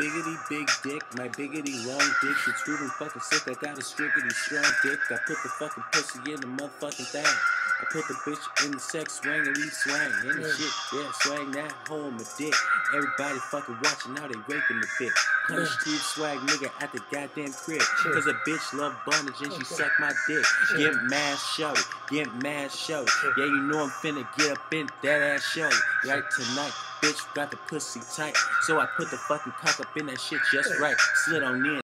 biggity big dick, my biggity long dick. It's really fucking sick. I got a strickety strong dick. I put the fucking pussy in the motherfucking thing. I put the bitch in the sex swing and we swang in the shit. Yeah, swang that hoe on my dick. Everybody fucking watching now, they raping the bitch. Punish Steve Swag nigga at the goddamn crib. Cause a bitch love bondage and she suck my dick. Get mad shouty, get mad shouty. Yeah, you know I'm finna get up in that ass shouty. Right tonight, bitch got the pussy tight. So I put the fucking cock up in that shit just right. Slid on in.